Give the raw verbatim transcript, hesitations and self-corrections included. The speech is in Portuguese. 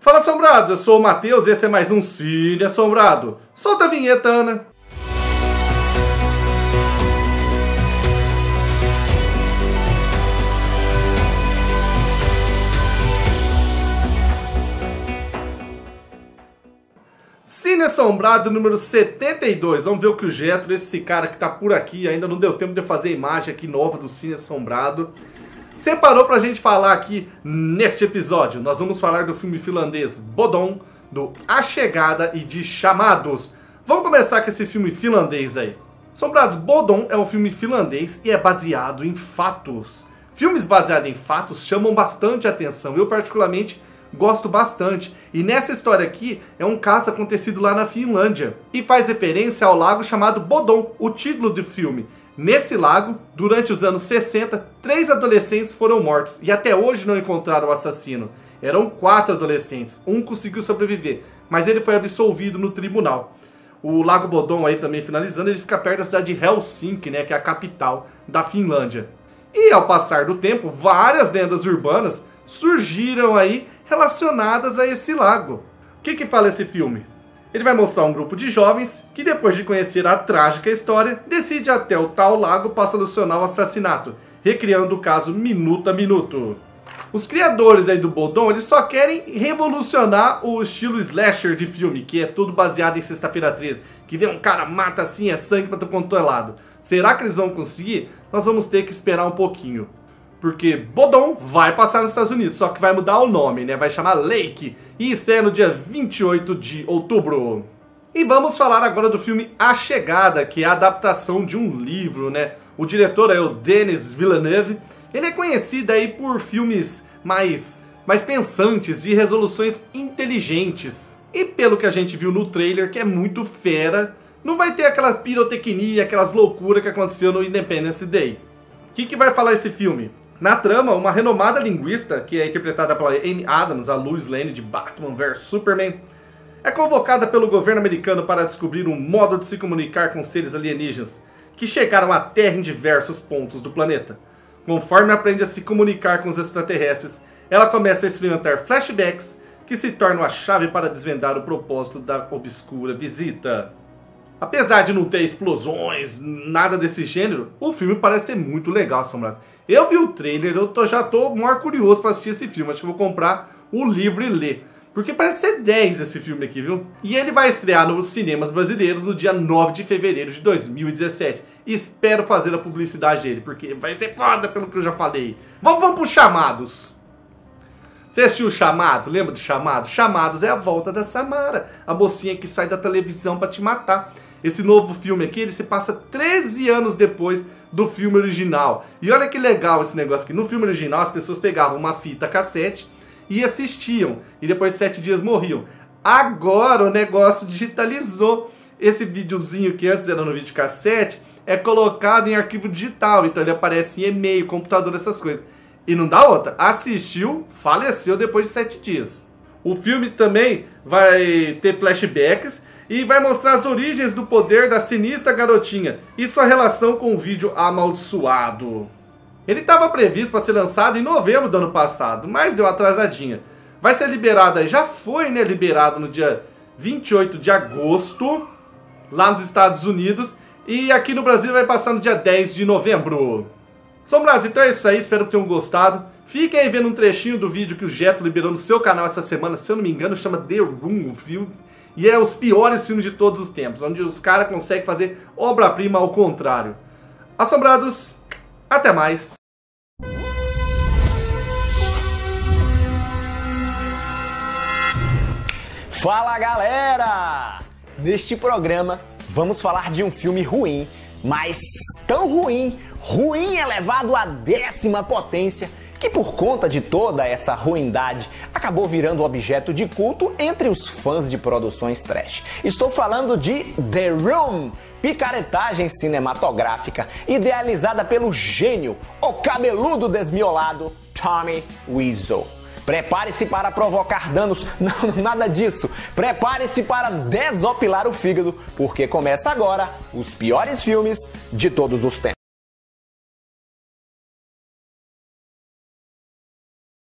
Fala, assombrados, eu sou o Matheus e esse é mais um Cine Assombrado. Solta a vinheta, Ana. Cine Assombrado número setenta e dois. Vamos ver o que o Getro, esse cara que tá por aqui, ainda não deu tempo de eu fazer a imagem aqui nova do Cine Assombrado, separou pra gente falar aqui neste episódio. Nós vamos falar do filme finlandês Bodom, do A Chegada e de Chamados. Vamos começar com esse filme finlandês aí. Assombrados, Bodom é um filme finlandês e é baseado em fatos. Filmes baseados em fatos chamam bastante atenção. Eu particularmente gosto bastante. E nessa história aqui é um caso acontecido lá na Finlândia e faz referência ao lago chamado Bodom, o título do filme. Nesse lago, durante os anos sessenta, três adolescentes foram mortos e até hoje não encontraram o assassino. Eram quatro adolescentes, um conseguiu sobreviver, mas ele foi absolvido no tribunal. O lago Bodom aí também finalizando, ele fica perto da cidade de Helsinki, né, que é a capital da Finlândia. E ao passar do tempo, várias lendas urbanas surgiram aí relacionadas a esse lago. O que que fala esse filme? Ele vai mostrar um grupo de jovens que, depois de conhecer a trágica história, decide até o tal lago para solucionar o assassinato, recriando o caso minuto a minuto. Os criadores aí do Bodom, eles só querem revolucionar o estilo slasher de filme, que é tudo baseado em Sexta-feira treze, que vê um cara, mata assim, é sangue para todo quanto é lado. Será que eles vão conseguir? Nós vamos ter que esperar um pouquinho. Porque Bodom vai passar nos Estados Unidos, só que vai mudar o nome, né? Vai chamar Lake e estreia no dia vinte e oito de outubro. E vamos falar agora do filme A Chegada, que é a adaptação de um livro, né? O diretor é o Denis Villeneuve. Ele é conhecido aí por filmes mais, mais pensantes, de resoluções inteligentes. E pelo que a gente viu no trailer, que é muito fera, não vai ter aquela pirotecnia, aquelas loucuras que aconteceu no Independence Day. O que que vai falar esse filme? Na trama, uma renomada linguista, que é interpretada pela Amy Adams, a Lois Lane de Batman versus Superman, é convocada pelo governo americano para descobrir um modo de se comunicar com seres alienígenas, que chegaram à Terra em diversos pontos do planeta. Conforme aprende a se comunicar com os extraterrestres, ela começa a experimentar flashbacks que se tornam a chave para desvendar o propósito da obscura visita. Apesar de não ter explosões, nada desse gênero, o filme parece ser muito legal, assombrados. Eu vi o trailer, eu tô, já tô maior curioso para assistir esse filme. Acho que eu vou comprar o livro e ler. Porque parece ser dez esse filme aqui, viu? E ele vai estrear nos cinemas brasileiros no dia nove de fevereiro de dois mil e dezessete. E espero fazer a publicidade dele, porque vai ser foda pelo que eu já falei. Vamos, vamos pros Chamados. Você assistiu o Chamado? Lembra do Chamado? Chamados é a volta da Samara, a mocinha que sai da televisão pra te matar. Esse novo filme aqui, ele se passa treze anos depois do filme original. E olha que legal esse negócio aqui. No filme original, as pessoas pegavam uma fita cassete e assistiam. E depois de sete dias morriam. Agora o negócio digitalizou. Esse videozinho que antes era no videocassete é colocado em arquivo digital. Então ele aparece em e-mail, computador, essas coisas. E não dá outra. Assistiu, faleceu depois de sete dias. O filme também vai ter flashbacks e vai mostrar as origens do poder da sinistra garotinha e sua relação com o vídeo amaldiçoado. Ele estava previsto para ser lançado em novembro do ano passado, mas deu uma atrasadinha. Vai ser liberado aí, já foi, né, liberado no dia vinte e oito de agosto, lá nos Estados Unidos, e aqui no Brasil vai passar no dia dez de novembro. Assombrados, então é isso aí, espero que tenham gostado. Fiquem aí vendo um trechinho do vídeo que o Getro liberou no seu canal essa semana, se eu não me engano, chama The Room, o filme. E é os piores filmes de todos os tempos, onde os caras conseguem fazer obra-prima ao contrário. Assombrados, até mais. Fala, galera! Neste programa vamos falar de um filme ruim, mas tão ruim, ruim elevado à décima potência, que por conta de toda essa ruindade acabou virando objeto de culto entre os fãs de produções trash. Estou falando de The Room, picaretagem cinematográfica idealizada pelo gênio, o cabeludo desmiolado Tommy Wiseau. Prepare-se para provocar danos, não, nada disso. Prepare-se para desopilar o fígado, porque começa agora os piores filmes de todos os tempos.